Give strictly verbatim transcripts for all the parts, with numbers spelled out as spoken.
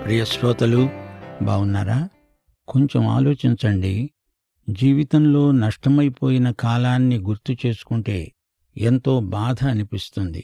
ప్రియ శ్రోతలు, బావున్నారా? కొంచెం ఆలోచించండి. జీవితంలో నష్టమైపోయిన కాలాన్ని గుర్తు చేసుకుంటే ఎంతో బాధ అనిపిస్తుంది.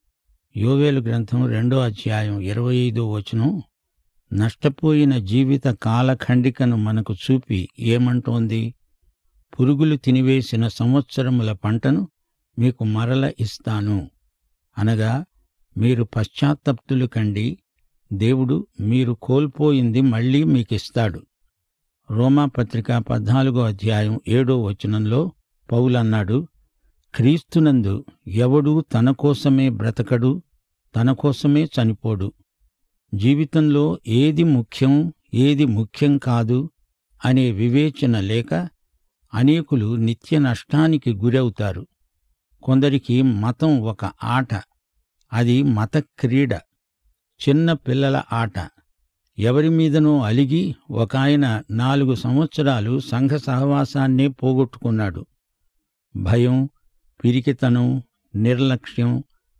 యోవేలు గ్రంథం రెండో అధ్యాయం ఇరవై ఐదో వచనం నష్టపోయిన జీవిత కాలఖండికను మనకు చూపి ఏమంటోంది? పురుగులు తినివేసిన సంవత్సరముల పంటను మీకు మరల ఇస్తాను. అనగా మీరు పశ్చాత్తప్తులు కండి, దేవుడు మీరు కోల్పోయింది మళ్లీ మీకిస్తాడు. రోమాపత్రిక పద్నాలుగో అధ్యాయం ఏడో వచనంలో పౌలన్నాడు, క్రీస్తునందు ఎవడూ తన కోసమే బ్రతకడు, తన కోసమే చనిపోడు. జీవితంలో ఏది ముఖ్యం, ఏది ముఖ్యం కాదు అనే వివేచన లేక అనేకులు నిత్య నష్టానికి గురవుతారు. కొందరికి మతం ఒక ఆట, అది మత క్రీడ, చిన్న పిల్లల ఆట. ఎవరి మీదనో అలిగి ఒకాయన నాలుగు సంవత్సరాలు సంఘ సహవాసాన్నే పోగొట్టుకున్నాడు. భయం, పిరికితనం, నిర్లక్ష్యం,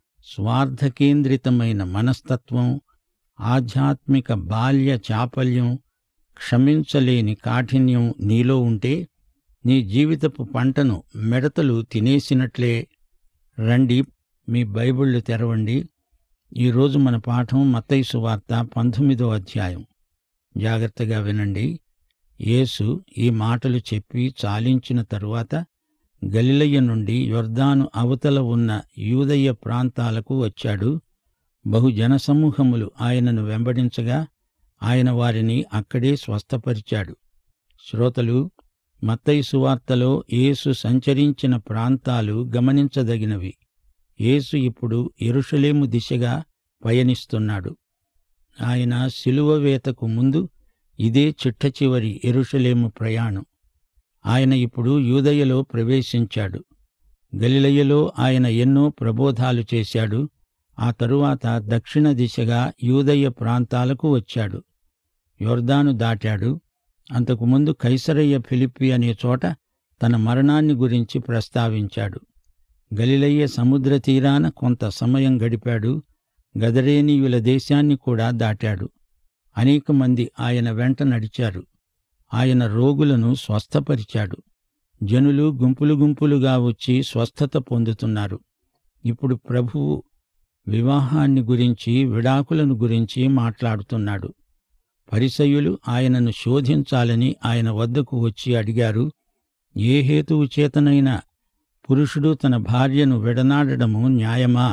స్వార్థకేంద్రితమైన మనస్తత్వం, ఆధ్యాత్మిక బాల్య చాపల్యం, క్షమించలేని కాఠిన్యం నీలో ఉంటే నీ జీవితపు పంటను మిడతలు తినేసినట్లే. రండి, మీ బైబిళ్లు తెరవండి. ఈరోజు మన పాఠం మత్తయి సువార్త పంతొమ్మిదో అధ్యాయం. జాగ్రత్తగా వినండి. యేసు ఈ మాటలు చెప్పి చాలించిన తరువాత గలిలయ నుండి యొర్దాను అవతల ఉన్న యూదయ ప్రాంతాలకు వచ్చాడు. బహుజనసమూహములు ఆయనను వెంబడించగా ఆయన వారిని అక్కడే స్వస్థపరిచాడు. శ్రోతలు, మత్తయి సువార్తలో యేసు సంచరించిన ప్రాంతాలు గమనించదగినవి. యేసు ఇప్పుడు యెరూషలేము దిశగా పయనిస్తున్నాడు. ఆయన శిలువ వేతకు ముందు ఇదే చిట్టచివరి యెరూషలేము ప్రయాణం. ఆయన ఇప్పుడు యూదయలో ప్రవేశించాడు. గలిలయలో ఆయన ఎన్నో ప్రబోధాలు చేశాడు. ఆ తరువాత దక్షిణ దిశగా యూదయ ప్రాంతాలకు వచ్చాడు. యొర్దాను దాటాడు. అంతకుముందు కైసరయ్య ఫిలిప్పి అనే చోట తన మరణాన్ని గురించి ప్రస్తావించాడు. గలిలయ సముద్ర తీరాన కొంత సమయం గడిపాడు. గదరేనీయుల దేశాన్ని కూడా దాటాడు. అనేక మంది ఆయన వెంట నడిచారు. ఆయన రోగులను స్వస్థపరిచాడు. జనులు గుంపులు గుంపులుగా వచ్చి స్వస్థత పొందుతున్నారు. ఇప్పుడు ప్రభువు వివాహాన్ని గురించి, విడాకులను గురించి మాట్లాడుతున్నాడు. పరిసయ్యులు ఆయనను శోధించాలని ఆయన వద్దకు వచ్చి అడిగారు, ఏ హేతువు చేతనైనా పురుషుడు తన భార్యను విడనాడడము న్యాయమా?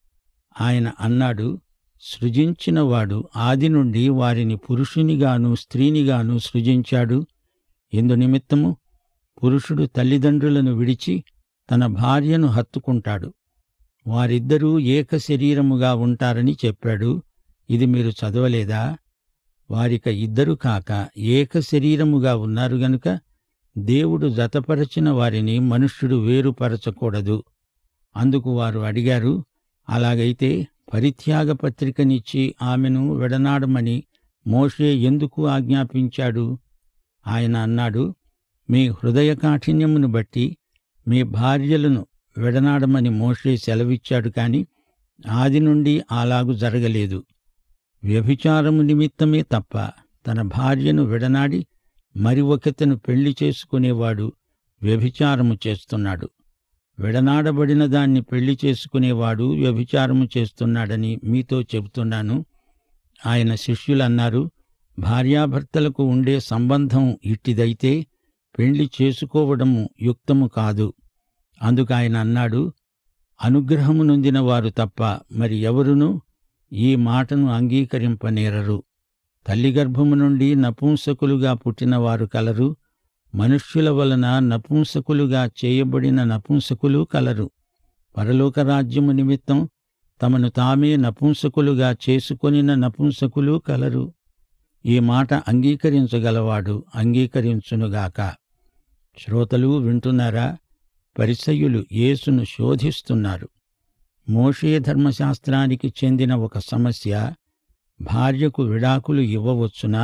ఆయన అన్నాడు, సృజించినవాడు ఆది నుండి వారిని పురుషునిగాను స్త్రీనిగాను సృజించాడు. ఇందునిమిత్తము పురుషుడు తల్లిదండ్రులను విడిచి తన భార్యను హత్తుకుంటాడు, వారిద్దరూ ఏక శరీరముగా ఉంటారని చెప్పాడు. ఇది మీరు చదవలేదా? వారిక ఇద్దరు కాక ఏక శరీరముగా ఉన్నారు గనుక దేవుడు జతపరచిన వారిని మనుష్యుడు వేరుపరచకూడదు. అందుకు వారు అడిగారు, అలాగైతే పరిత్యాగ పత్రికనిచ్చి ఆమెను విడనాడమని మోషే ఎందుకు ఆజ్ఞాపించాడు? ఆయన అన్నాడు, మీ హృదయ కాఠిన్యమును బట్టి మీ భార్యలను విడనాడమని మోషే సెలవిచ్చాడు, కాని ఆది నుండి అలాగు జరగలేదు. వ్యభిచారము నిమిత్తమే తప్ప తన భార్యను విడనాడి మరి ఒకతను పెళ్లి చేసుకునేవాడు వ్యభిచారము చేస్తున్నాడు. విడనాడబడిన దాన్ని పెళ్లి చేసుకునేవాడు వ్యభిచారము చేస్తున్నాడని మీతో చెబుతున్నాను. ఆయన శిష్యులన్నారు, భార్యాభర్తలకు ఉండే సంబంధం ఇట్టిదైతే పెళ్లి చేసుకోవడము యుక్తము కాదు. అందుకు ఆయన అన్నాడు, అనుగ్రహము నొందిన వారు తప్ప మరి ఎవరునూ ఈ మాటను అంగీకరింపనేరరు. తల్లి గర్భము నుండి నపుంసకులుగా పుట్టినవారు కలరు, మనుష్యుల వలన నపుంసకులుగా చేయబడిన నపుంసకులు కలరు. పరలోక రాజ్యము నిమిత్తం తమను తామే నపుంసకులుగా చేసుకొనిన నపుంసకులు కలరు. ఈ మాట అంగీకరించగలవాడు అంగీకరించునుగాక. శ్రోతలు వింటున్నారా? పరిసయ్యులు యేసును శోధిస్తున్నారు. మోషే ధర్మశాస్త్రానికి చెందిన ఒక సమస్య, భార్యకు విడాకులు ఇవ్వవచ్చునా?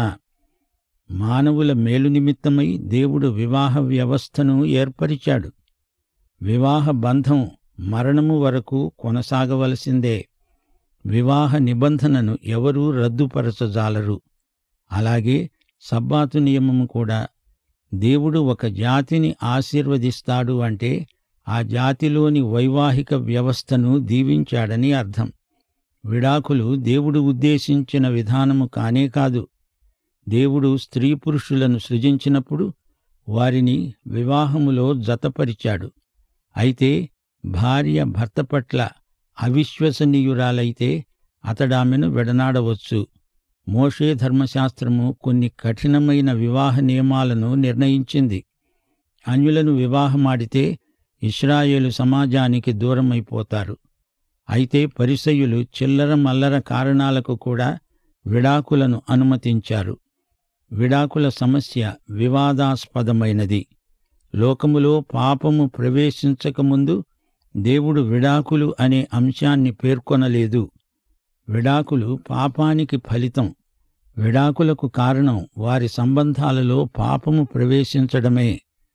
మానవుల మేలు నిమిత్తమై దేవుడు వివాహ వ్యవస్థను ఏర్పరిచాడు. వివాహ బంధం మరణము వరకు కొనసాగవలసిందే. వివాహ నిబంధనను ఎవరూ రద్దుపరచజాలరు. అలాగే సబ్బాతు నియమము కూడా. దేవుడు ఒక జాతిని ఆశీర్వదిస్తాడు అంటే ఆ జాతిలోని వైవాహిక వ్యవస్థను దీవించాడని అర్థం. విడాకులు దేవుడు ఉద్దేశించిన విధానము కానే కాదు. దేవుడు స్త్రీ పురుషులను సృజించినప్పుడు వారిని వివాహములో జతపరిచాడు. అయితే భార్య భర్త పట్ల అవిశ్వసనీయురాలైతే అతడామెను విడనాడవచ్చు. మోషే ధర్మశాస్త్రము కొన్ని కఠినమైన వివాహ నియమాలను నిర్ణయించింది. అన్యులను వివాహమాడితే ఇశ్రాయేలు సమాజానికి దూరమైపోతారు. అయితే పరిసయ్యులు చిల్లర మల్లర కారణాలకు కూడా విడాకులను అనుమతించారు. విడాకుల సమస్య వివాదాస్పదమైనది. లోకములో పాపము ప్రవేశించకముందు దేవుడు విడాకులు అనే అంశాన్ని పేర్కొనలేదు. విడాకులు పాపానికి ఫలితం. విడాకులకు కారణం వారి సంబంధాలలో పాపము ప్రవేశించడమే.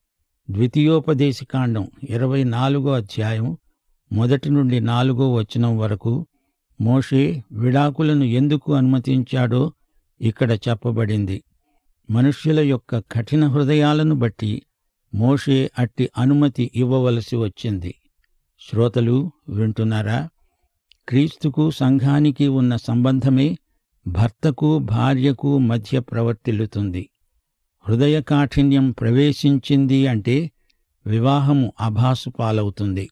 ద్వితీయోపదేశకాండం ఇరవై నాలుగో అధ్యాయం మొదటి నుండి నాలుగో వచనం వరకు మోషే విడాకులను ఎందుకు అనుమతించాడో ఇక్కడ చెప్పబడింది. మనుష్యుల యొక్క కఠిన హృదయాలను బట్టి మోషే అట్టి అనుమతి ఇవ్వవలసి వచ్చింది. శ్రోతలు వింటున్నారా? క్రీస్తుకు సంఘానికి ఉన్న సంబంధమే భర్తకు భార్యకు మధ్య ప్రవర్తిల్లుతుంది. హృదయ కాఠిన్యం ప్రవేశించింది అంటే వివాహము అభాసు పాలవుతుంది.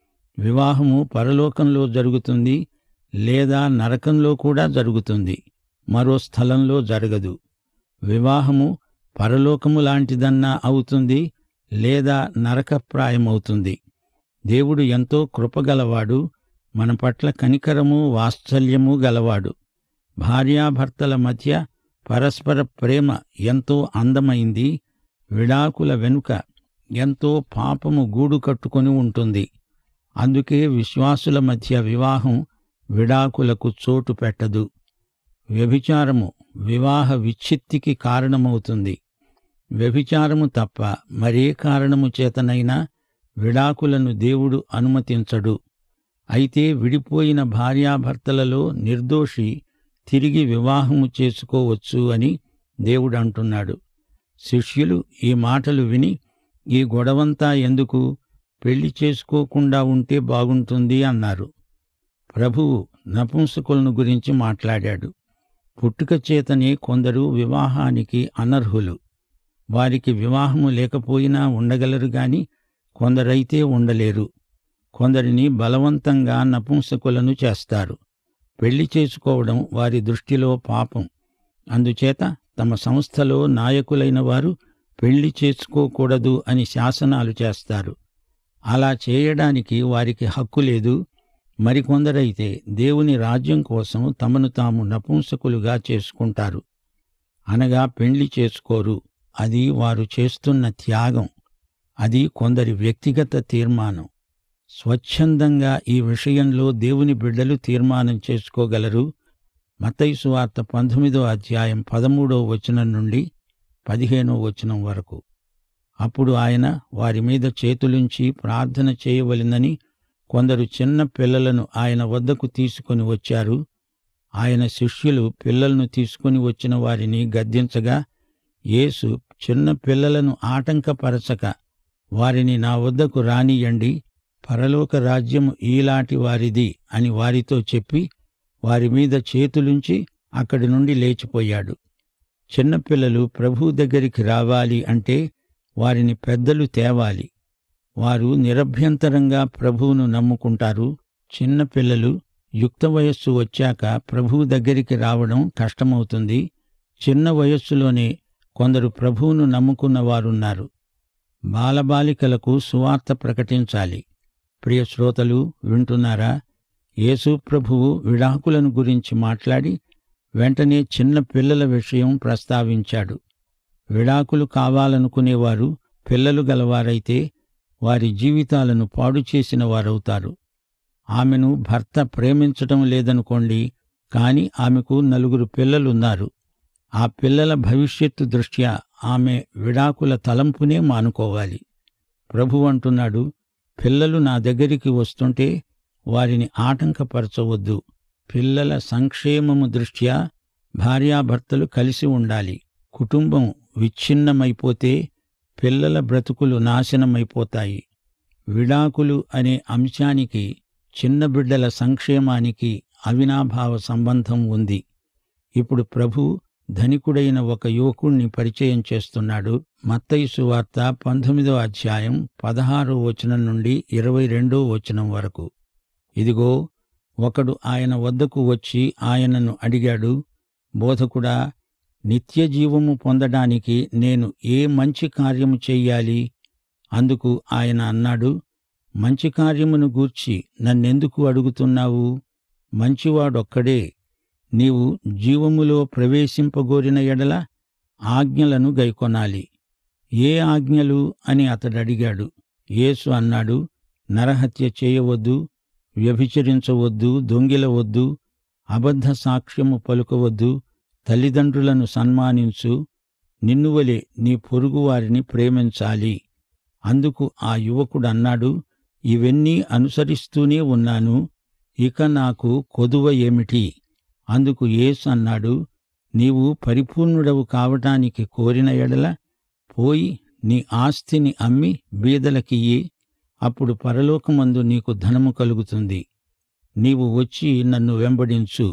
వివాహము పరలోకంలో జరుగుతుంది, లేదా నరకంలో కూడా జరుగుతుంది. మరో స్థలంలో జరగదు. వివాహము పరలోకము లాంటిదన్నా అవుతుంది, లేదా నరకప్రాయమవుతుంది. దేవుడు ఎంతో కృపగలవాడు, మన పట్ల కనికరము వాత్సల్యము గలవాడు. భార్యాభర్తల మధ్య పరస్పర ప్రేమ ఎంతో అందమైంది. విడాకుల వెనుక ఎంతో పాపము గూడు కట్టుకొని ఉంటుంది. అందుకే విశ్వాసుల మధ్య వివాహం విడాకులకు చోటు పెట్టదు. వ్యభిచారము వివాహ విచ్ఛిత్తికి కారణమవుతుంది. వ్యభిచారము తప్ప మరే కారణము చేతనైనా విడాకులను దేవుడు అనుమతించడు. అయితే విడిపోయిన భార్యాభర్తలలో నిర్దోషి తిరిగి వివాహము చేసుకోవచ్చు అని దేవుడు అంటున్నాడు. శిష్యులు ఈ మాటలు విని, ఈ గొడవంతా ఎందుకు, పెళ్లి చేసుకోకుండా ఉంటే బాగుంటుంది అన్నారు. ప్రభువు నపుంసకులను గురించి మాట్లాడాడు. పుట్టుక చేతనే కొందరు వివాహానికి అనర్హులు. వారికి వివాహము లేకపోయినా ఉండగలరు గాని కొందరైతే ఉండలేరు. కొందరిని బలవంతంగా నపుంసకులను చేస్తారు. పెళ్లి చేసుకోవడం వారి దృష్టిలో పాపం. అందుచేత తమ సంస్థలో నాయకులైన వారు పెళ్లి చేసుకోకూడదు అని శాసనాలు చేస్తారు. అలా చేయడానికి వారికి హక్కు లేదు. మరికొందరైతే దేవుని రాజ్యం కోసం తమను తాము నపుంసకులుగా చేసుకుంటారు. అనగా పెళ్లి చేసుకోరు. అది వారు చేస్తున్న త్యాగం. అది కొందరి వ్యక్తిగత తీర్మానం. స్వచ్ఛందంగా ఈ విషయంలో దేవుని బిడ్డలు తీర్మానం చేసుకోగలరు. మత్తయి సువార్త పంతొమ్మిదో అధ్యాయం పదమూడో వచనం నుండి పదిహేనో వచనం వరకు. అప్పుడు ఆయన వారి మీద చేతులుంచి ప్రార్థన చేయవలెనని కొందరు చిన్న పిల్లలను ఆయన వద్దకు తీసుకొని వచ్చారు. ఆయన శిష్యులు పిల్లలను తీసుకొని వచ్చిన వారిని గద్దించగా, యేసు చిన్న పిల్లలను ఆటంకపరచక వారిని నా వద్దకు రానియండి, పరలోక రాజ్యము ఈలాటి వారిది అని వారితో చెప్పి వారి మీద చేతులుంచి అక్కడి నుండి లేచిపోయాడు. చిన్నపిల్లలు ప్రభువు దగ్గరికి రావాలి అంటే వారిని పెద్దలు తేవాలి. వారు నిరభ్యంతరంగా ప్రభువును నమ్ముకుంటారు. చిన్నపిల్లలు యుక్త వయస్సు వచ్చాక ప్రభువు దగ్గరికి రావడం కష్టమవుతుంది. చిన్న వయస్సులోనే కొందరు ప్రభువును నమ్ముకున్న వారున్నారు. బాలబాలికలకు సువార్త ప్రకటించాలి. ప్రియ శ్రోతలు వింటున్నారా? యేసు ప్రభువు విడాకులను గురించి మాట్లాడి వెంటనే చిన్న పిల్లల విషయం ప్రస్తావించాడు. విడాకులు కావాలనుకునేవారు పిల్లలు గలవారైతే వారి జీవితాలను పాడు చేసిన వారవుతారు. ఆమెను భర్త ప్రేమించటం లేదనుకోండి, కాని ఆమెకు నలుగురు పిల్లలున్నారు. ఆ పిల్లల భవిష్యత్తు దృష్ట్యా ఆమె విడాకుల తలంపునే మానుకోవాలి. ప్రభు అంటున్నాడు, పిల్లలు నా దగ్గరికి వస్తుంటే వారిని ఆటంకపరచవద్దు. పిల్లల సంక్షేమము దృష్ట్యా భార్యాభర్తలు కలిసి ఉండాలి. కుటుంబం విచ్ఛిన్నమైపోతే పిల్లల బ్రతుకులు నాశనమైపోతాయి. విడాకులు అనే అంశానికి చిన్న బిడ్డల సంక్షేమానికి అవినాభావ సంబంధం ఉంది. ఇప్పుడు ప్రభు ధనికుడైన ఒక యువకుణ్ణి పరిచయం చేస్తున్నాడు. మత్తయి సువార్త పంతొమ్మిదో అధ్యాయం పదహారో వచనం నుండి ఇరవై రెండో వచనం వరకు. ఇదిగో, ఒకడు ఆయన వద్దకు వచ్చి ఆయనను అడిగాడు, బోధకుడా, నిత్యజీవము పొందడానికి నేను ఏ మంచి కార్యము చెయ్యాలి? అందుకు ఆయన అన్నాడు, మంచి కార్యమును గూర్చి నన్నెందుకు అడుగుతున్నావు? మంచివాడొక్కడే. నీవు జీవములో ప్రవేశింపగోరిన ఎడల ఆజ్ఞలను గైకొనాలి. ఏ ఆజ్ఞలు అని అతడడిగాడు. యేసు అన్నాడు, నరహత్య చేయవద్దు, వ్యభిచరించవద్దు, దొంగిలవద్దు, అబద్ధ సాక్ష్యము పలుకవద్దు, తల్లిదండ్రులను సన్మానించు, నిన్నువలే నీ పొరుగువారిని ప్రేమించాలి. అందుకు ఆ యువకుడన్నాడు, ఇవన్నీ అనుసరిస్తూనే ఉన్నాను, ఇక నాకు కొదువ ఏమిటి? అందుకు యేసు అన్నాడు, నీవు పరిపూర్ణుడవు కావటానికి కోరిన ఎడల పోయి నీ ఆస్తిని అమ్మి బీదలకియ్యి, అప్పుడు పరలోకమందు నీకు ధనము కలుగుతుంది. నీవు వచ్చి నన్ను వెంబడించు.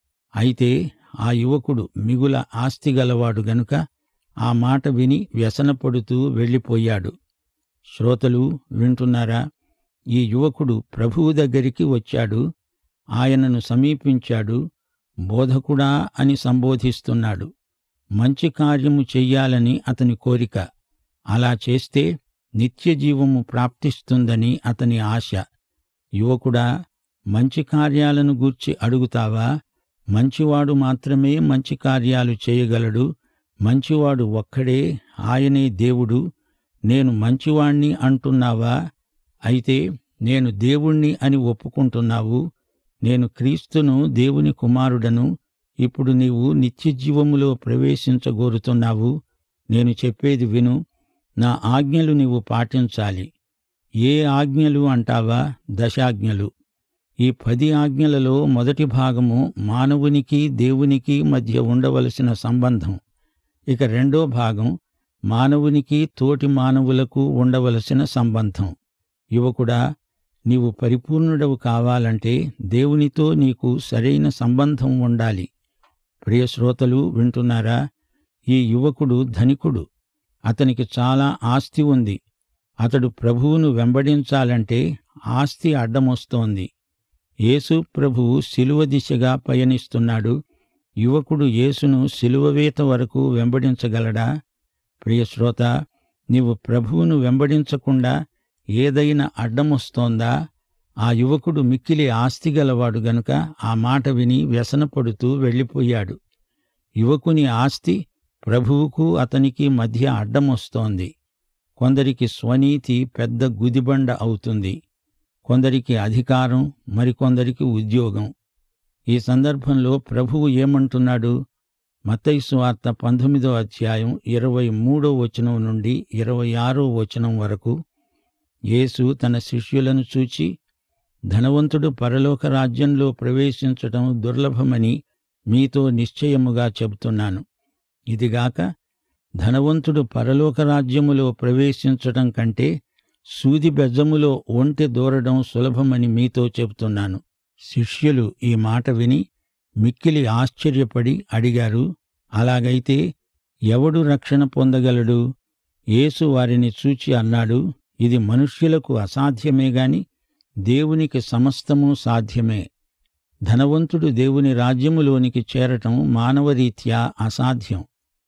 అయితే ఆ యువకుడు మిగుల ఆస్తిగలవాడు గనుక ఆ మాట విని వ్యసనపడుతూ వెళ్ళిపోయాడు. శ్రోతలు వింటున్నారా? ఈ యువకుడు ప్రభువు దగ్గరికి వచ్చాడు. ఆయనను సమీపించాడు. బోధకుడా అని సంబోధిస్తున్నాడు. మంచి కార్యము చెయ్యాలని అతని కోరిక. అలా చేస్తే నిత్యజీవము ప్రాప్తిస్తుందని అతని ఆశ. యువకుడా, మంచి కార్యాలను గూర్చి అడుగుతావా? మంచివాడు మాత్రమే మంచి కార్యాలు చేయగలడు. మంచివాడు ఒక్కడే, ఆయనే దేవుడు. నేను మంచివాణ్ణి అంటున్నావా? అయితే నేను దేవుణ్ణి అని ఒప్పుకుంటున్నావు. నేను క్రీస్తును, దేవుని కుమారుడను. ఇప్పుడు నీవు నిత్యజీవములో ప్రవేశించగోరుతున్నావు. నేను చెప్పేది విను. నా ఆజ్ఞలు నీవు పాటించాలి. ఏ ఆజ్ఞలు అంటావా? దశాజ్ఞలు. ఈ పది ఆజ్ఞలలో మొదటి భాగము మానవునికి దేవునికి మధ్య ఉండవలసిన సంబంధం. ఇక రెండో భాగం మానవునికి తోటి మానవులకు ఉండవలసిన సంబంధం. యువకుడా, నీవు పరిపూర్ణుడవు కావాలంటే దేవునితో నీకు సరైన సంబంధం ఉండాలి. ప్రియ శ్రోతలు వింటున్నారా? ఈ యువకుడు ధనికుడు. అతనికి చాలా ఆస్తి ఉంది. అతడు ప్రభువును వెంబడించాలంటే ఆస్తి అడ్డమొస్తోంది. యేసు ప్రభువు శిలువ దిశగా పయనిస్తున్నాడు. యువకుడు యేసును శిలువవేత వరకు వెంబడించగలడా? ప్రియ శ్రోత, నీవు ప్రభువును వెంబడించకుండా ఏదైనా అడ్డమొస్తోందా? ఆ యువకుడు మిక్కిలి ఆస్తిగలవాడు గనుక ఆ మాట విని వ్యసనపడుతూ వెళ్ళిపోయాడు. యువకుని ఆస్తి ప్రభువుకు అతనికి మధ్య అడ్డమొస్తోంది. కొందరికి స్వనీతి పెద్ద గుదిబండ అవుతుంది. కొందరికి అధికారం, మరికొందరికి ఉద్యోగం. ఈ సందర్భంలో ప్రభువు ఏమంటున్నాడు? మత్తయి సువార్త పంతొమ్మిదో అధ్యాయం ఇరవై మూడో వచనం నుండి ఇరవై ఆరో వచనం వరకు. యేసు తన శిష్యులను చూచి, ధనవంతుడు పరలోక రాజ్యంలో ప్రవేశించటం దుర్లభమని మీతో నిశ్చయముగా చెబుతున్నాను. ఇదిగాక ధనవంతుడు పరలోక రాజ్యములో ప్రవేశించటం కంటే సూది బెజ్జములో ఒంటె దూరడం సులభమని మీతో చెబుతున్నాను. శిష్యులు ఈ మాట విని మిక్కిలి ఆశ్చర్యపడి అడిగారు, అలాగైతే ఎవడు రక్షణ పొందగలడు? యేసు వారిని చూచి అన్నాడు, ఇది మనుష్యులకు అసాధ్యమే గాని దేవునికి సమస్తము సాధ్యమే. ధనవంతుడు దేవుని రాజ్యములోనికి చేరటం మానవరీత్యా అసాధ్యం.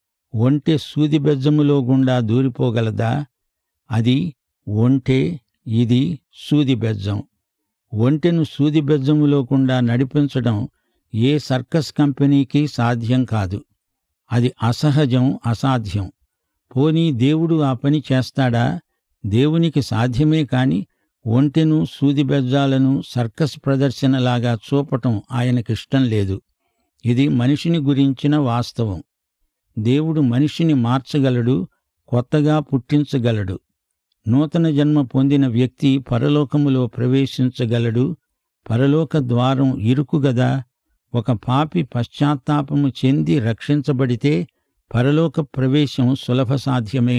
ఒంటె సూది బెజ్జములో గుండా దూరిపోగలదా? అది ఒంటె, ఇది సూది బెజ్జం. ఒంటెను సూది బెజ్జములో గుండా నడిపించడం ఏ సర్కస్ కంపెనీకి సాధ్యం కాదు. అది అసహజం, అసాధ్యం. పోనీ దేవుడు ఆ పని చేస్తాడా? దేవునికి సాధ్యమే కాని ఒంటెను సూది బెజ్జాలను సర్కస్ ప్రదర్శనలాగా చూపటం ఆయనకిష్టం లేదు. ఇది మనిషిని గురించిన వాస్తవం. దేవుడు మనిషిని మార్చగలడు, కొత్తగా పుట్టించగలడు. నూతన జన్మ పొందిన వ్యక్తి పరలోకములో ప్రవేశించగలడు. పరలోక ద్వారం ఇరుకుగదా. ఒక పాపి పశ్చాత్తాపము చెంది రక్షించబడితే పరలోక ప్రవేశం సులభ సాధ్యమే.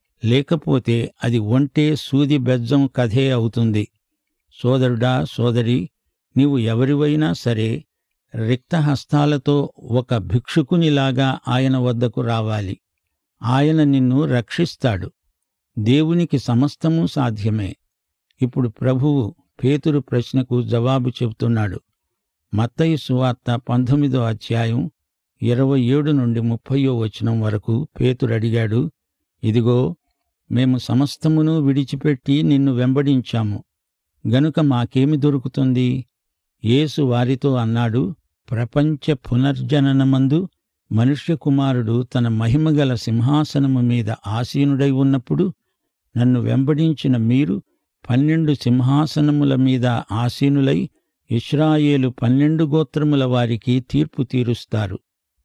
లేకపోతే అది ఒంటే సూది బెజ్జం కథే అవుతుంది. సోదరుడా, సోదరి, నీవు ఎవరివైనా సరే రిక్తహస్తాలతో ఒక భిక్షుకునిలాగా ఆయన వద్దకు రావాలి. ఆయన నిన్ను రక్షిస్తాడు. దేవునికి సమస్తమూ సాధ్యమే. ఇప్పుడు ప్రభువు పేతురు ప్రశ్నకు జవాబు చెబుతున్నాడు. మత్తయి సువార్త పంతొమ్మిదో అధ్యాయం ఇరవై ఏడు నుండి ముప్పయో వచనం వరకు పేతురు అడిగాడు, ఇదిగో, మేము సమస్తమును విడిచిపెట్టి నిన్ను వెంబడించాము, గనుక మాకేమి దొరుకుతుంది? యేసు వారితో అన్నాడు, ప్రపంచ పునర్జననమందు మనుష్య కుమారుడు తన మహిమగల సింహాసనము మీద ఆసీనుడై ఉన్నప్పుడు నన్ను వెంబడించిన మీరు పన్నెండు సింహాసనముల మీద ఆసీనులై ఇశ్రాయేలు పన్నెండు గోత్రముల వారికి తీర్పు తీరుస్తారు.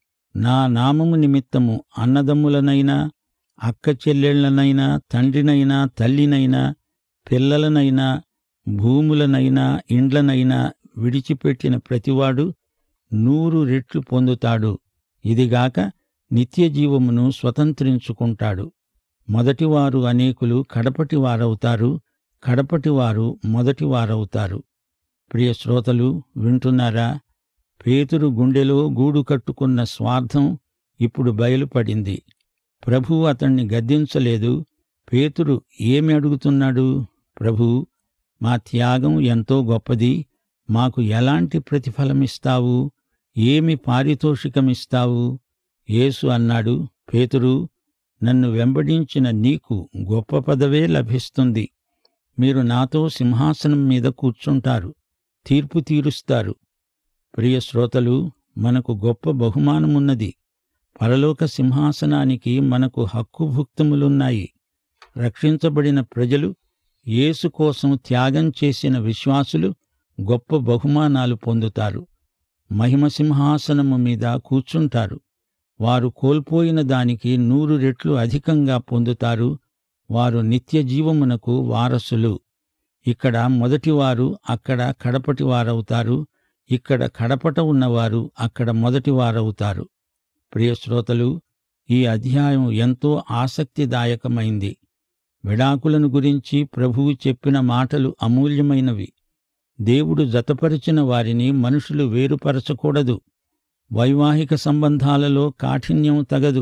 నా నామము నిమిత్తము అన్నదమ్ములనైనా, అక్క చెల్లెళ్లనైనా, తండ్రినైనా, తల్లినైనా, పిల్లలనైనా, భూములనైనా, ఇండ్లనైనా విడిచిపెట్టిన ప్రతివాడు నూరు రెట్లు పొందుతాడు. ఇదిగాక నిత్యజీవమును స్వతంత్రించుకుంటాడు. మొదటివారు అనేకులు కడపటివారవుతారు, కడపటివారు మొదటివారవుతారు. ప్రియ శ్రోతలు, వింటున్నారా? పేతురు గుండెలో గూడు కట్టుకున్న స్వార్థం ఇప్పుడు బయలుపడింది. ప్రభువు అతణ్ణి గద్దించలేదు. పేతురు ఏమి అడుగుతున్నాడు? ప్రభూ, మా త్యాగం ఎంతో గొప్పది. మాకు ఎలాంటి ప్రతిఫలమిస్తావు? ఏమి పారితోషికమిస్తావు? యేసు అన్నాడు, పేతురు, నన్ను వెంబడించిన నీకు గొప్ప పదవే లభిస్తుంది. మీరు నాతో సింహాసనం మీద కూర్చుంటారు, తీర్పు తీరుస్తారు. ప్రియ శ్రోతలు, మనకు గొప్ప బహుమానమున్నది. పరలోక సింహాసనానికి మనకు హక్కుభుక్తములున్నాయి. రక్షించబడిన ప్రజలు, యేసు కోసం త్యాగం చేసిన విశ్వాసులు గొప్ప బహుమానాలు పొందుతారు. మహిమ సింహాసనము మీద కూర్చుంటారు. వారు కోల్పోయిన దానికి నూరు రెట్లు అధికంగా పొందుతారు. వారు నిత్యజీవమునకు వారసులు. ఇక్కడ మొదటివారు అక్కడ కడపటివారవుతారు. ఇక్కడ కడపట ఉన్నవారు అక్కడ మొదటివారవుతారు. ప్రియశ్రోతలు, ఈ అధ్యాయం ఎంతో ఆసక్తిదాయకమైంది. విడాకులను గురించి ప్రభువు చెప్పిన మాటలు అమూల్యమైనవి. దేవుడు జతపరిచిన వారిని మనుషులు వేరుపరచకూడదు. వైవాహిక సంబంధాలలో కాఠిన్యం తగదు.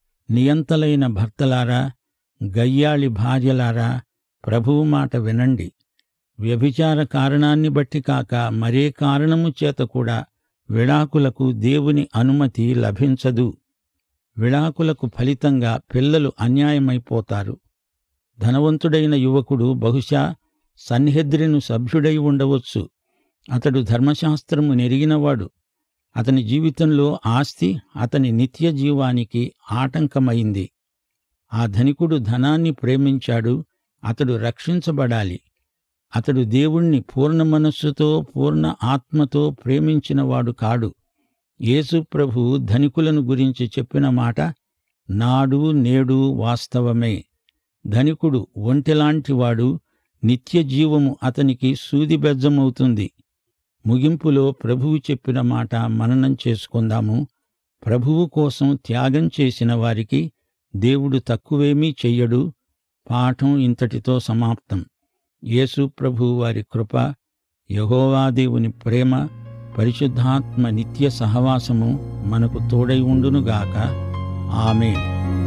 నియంతలైన భర్తలారా, గయ్యాళి భార్యలారా, ప్రభువు మాట వినండి. వ్యభిచార కారణాన్ని బట్టి కాక మరే కారణము చేత కూడా విడాకులకు దేవుని అనుమతి లభించదు. విడాకులకు ఫలితంగా పిల్లలు అన్యాయమైపోతారు. ధనవంతుడైన యువకుడు బహుశా సన్హెద్రిను సభ్యుడై ఉండవచ్చు. అతడు ధర్మశాస్త్రము నెరిగినవాడు. అతని జీవితంలో ఆస్తి అతని నిత్య జీవానికి ఆటంకమైంది. ఆ ధనికుడు ధనాన్ని ప్రేమించాడు. అతడు రక్షించబడాలి. అతడు దేవుణ్ణి పూర్ణ మనస్సుతో, పూర్ణ ఆత్మతో ప్రేమించినవాడు కాడు. యేసు ప్రభు ధనికులను గురించి చెప్పిన మాట నాడు నేడు వాస్తవమే. ధనికుడు ఒంటెలాంటివాడు. నిత్యజీవము అతనికి సూదిబెజ్జమవుతుంది. ముగింపులో ప్రభువు చెప్పిన మాట మననం చేసుకుందాము. ప్రభువు కోసం త్యాగం చేసిన వారికి దేవుడు తక్కువేమీ చెయ్యడు. పాఠం ఇంతటితో సమాప్తం. యేసు ప్రభువు వారి కృప, యెహోవా దేవుని ప్రేమ, పరిశుద్ధాత్మ నిత్య సహవాసము మనకు తోడై ఉండునుగాక. ఆమేన్.